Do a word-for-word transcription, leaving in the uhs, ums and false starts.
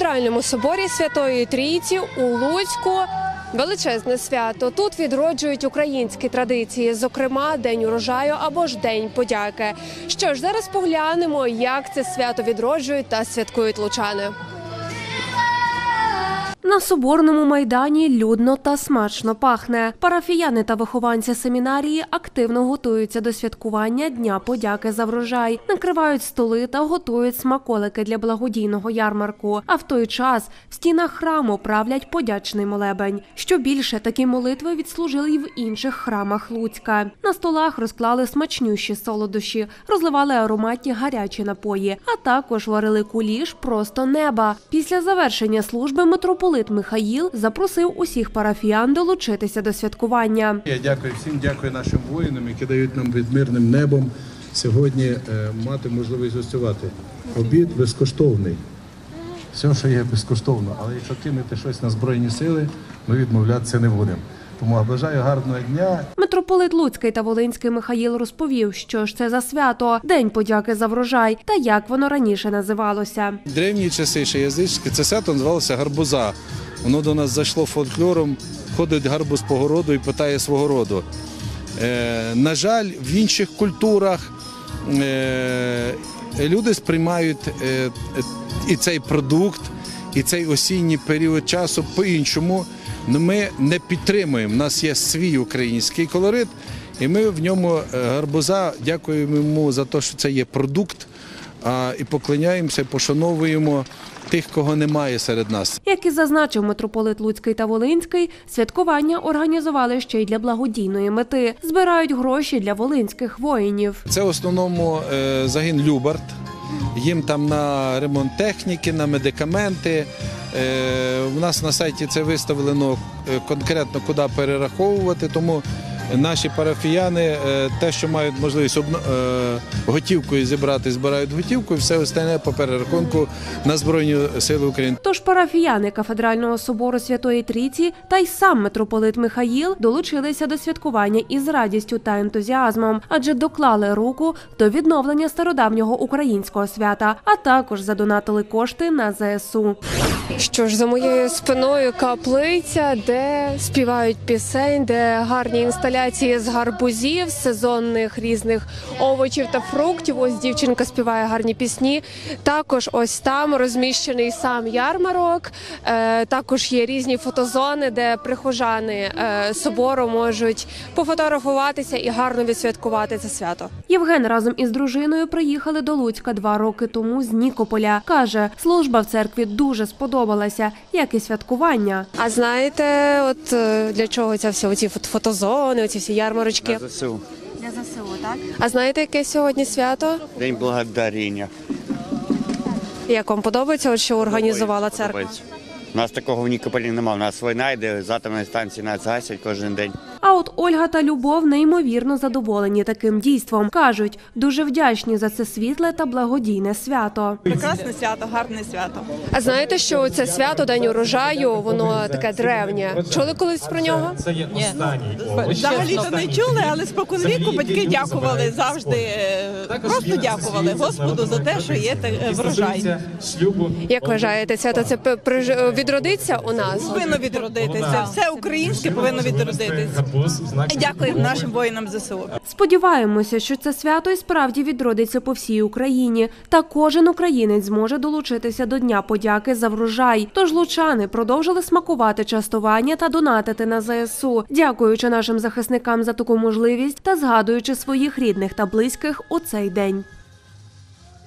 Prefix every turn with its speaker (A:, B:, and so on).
A: кафедральному соборі Святої Трійці у Луцьку величезне свято. Тут відроджують українські традиції, зокрема День урожаю або ж День подяки. Що ж, зараз поглянемо, як це свято відроджують та святкують лучани. На Соборному майдані людно та смачно пахне. Парафіяни та вихованці семінарії активно готуються до святкування Дня подяки за врожай, накривають столи та готують смаколики для благодійного ярмарку. А в той час в стінах храму правлять подячний молебень. Що більше, такі молитви відслужили й в інших храмах Луцька. На столах розклали смачнющі солодощі, розливали ароматні гарячі напої, а також варили куліш просто неба. Після завершення служби митрополит Михаїл запросив усіх парафіян долучитися до святкування.
B: Я дякую всім, дякую нашим воїнам, які дають нам під мирним небом сьогодні е, мати можливість гостювати. Обід безкоштовний. Все, що є, безкоштовно. Але якщо кинути щось на Збройні сили, ми відмовлятися не будемо. Тому бажаю гарного дня.
A: Митрополит Луцький та Волинський Михаїл розповів, що ж це за свято – День подяки за врожай та як воно раніше називалося.
C: В древні часи, ще язичські, це свято називалося гарбуза. Воно до нас зайшло фольклором, ходить гарбуз по городу і питає свого роду. Е, на жаль, в інших культурах е, люди сприймають е, і цей продукт, і цей осінній період часу по-іншому. Ми не підтримуємо, у нас є свій український колорит, і ми в ньому гарбуза дякуємо йому за те, що це є продукт, і поклоняємося, пошановуємо тих, кого немає серед нас.
A: Як і зазначив митрополит Луцький та Волинський, святкування організували ще й для благодійної мети. Збирають гроші для волинських воїнів.
C: Це в основному загін Любарт. Їм там на ремонт техніки, на медикаменти. У нас на сайті це виставлено конкретно, куди перераховувати, тому наші парафіяни те, що мають можливість готівкою зібрати, збирають готівку і все остальне по перерахунку на Збройні сили України.
A: Тож парафіяни кафедрального собору Святої Трійці та й сам митрополит Михаїл долучилися до святкування із радістю та ентузіазмом, адже доклали руку до відновлення стародавнього українського свята, а також задонатили кошти на зе ес у. Що ж, за моєю спиною каплиця, де співають пісень, де гарні інсталяції з гарбузів, сезонних різних овочів та фруктів. Ось дівчинка співає гарні пісні. Також ось там розміщений сам ярмарок. Е, також є різні фотозони, де прихожани е, собору можуть пофотографуватися і гарно відсвяткувати це свято. Євген разом із дружиною приїхали до Луцька два роки тому з Нікополя. Каже, служба в церкві дуже сподобалася, як і святкування. А знаєте, от для чого це все, оці фотозони, оці всі ярмарочки?
D: Для зе ес у.
A: Для зе ес у, так? А знаєте, яке сьогодні свято?
D: День благодаріння.
A: Як вам подобається, от що організувала церква?
D: У нас такого в Нікополі немає. У нас війна йде, з атомної станції нас гасять кожен день.
A: А от Ольга та Любов неймовірно задоволені таким дійством. Кажуть, дуже вдячні за це світле та благодійне свято.
E: Прекрасне свято, гарне свято.
A: А знаєте, що це свято, День урожаю, воно таке древнє. Чули колись про нього?
E: Ні. Взагалі-то не чули, але споконвіку батьки дякували завжди, просто дякували Господу за те, що є врожай.
A: Як вважаєте, свято це відродиться у нас?
E: Повинно відродитися. Все українське повинно відродитися. І дякуємо нашим воїнам зе ес у.
A: Сподіваємося, що це свято і справді відродиться по всій Україні. Та кожен українець зможе долучитися до Дня подяки за врожай. Тож лучани продовжили смакувати частування та донатити на зе ес у, дякуючи нашим захисникам за таку можливість та згадуючи своїх рідних та близьких у цей день.